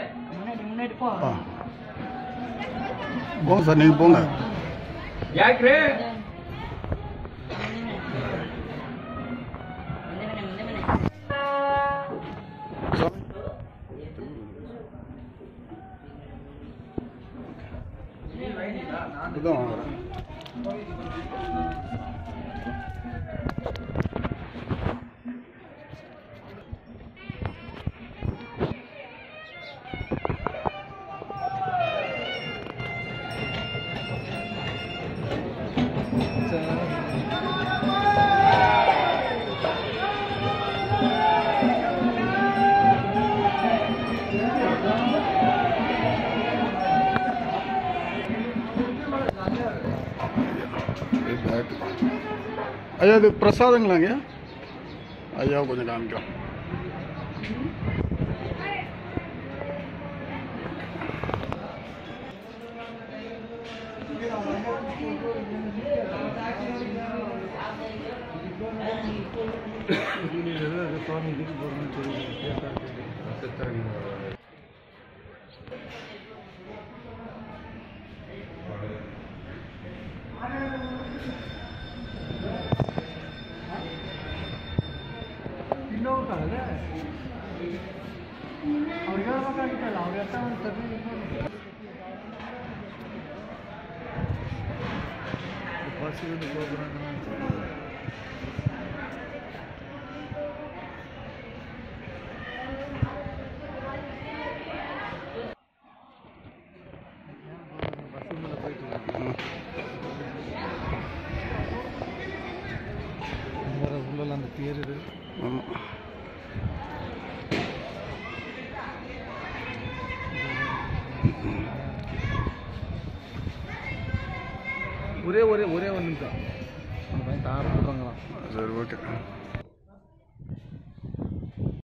போங்க சார், நீங்கள் போங்க. யாரு இதுதான் வாங்குறேன். ஐயா இது பிரசாதங்களாங்க? ஐயா கொஞ்சம் காமிக்கலாம். அந்த பேர் இது. ஆமாம், ஒரே ஒன்று தான் தார போடுறாங்களாம். சரி, ஓகே.